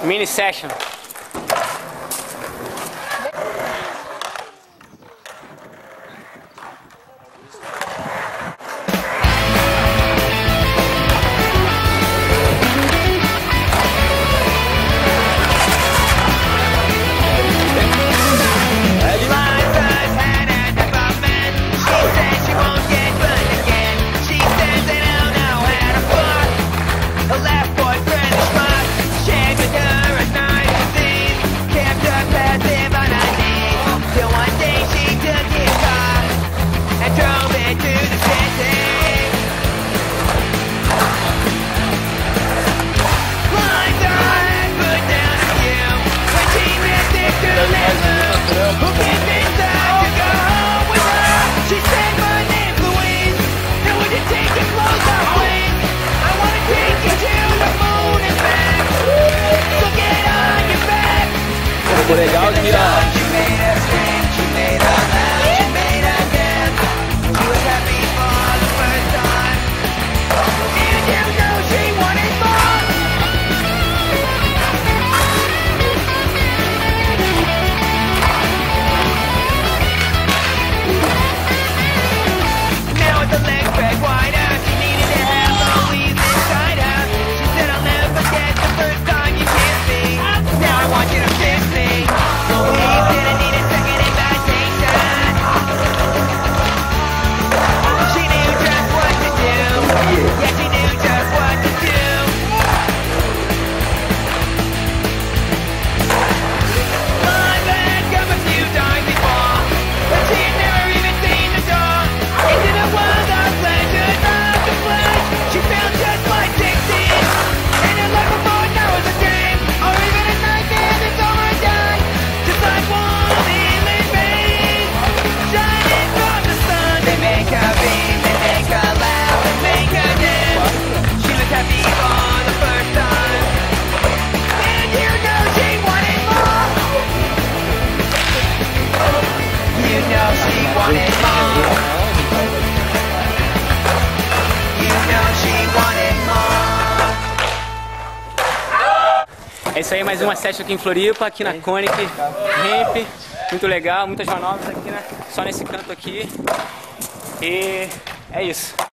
Mini session. Ficou legal aqui, ó. É isso aí, mais uma session aqui em Floripa, aqui na Konic, ramp, muito legal, muitas manobras aqui, né? Só nesse canto aqui. E é isso.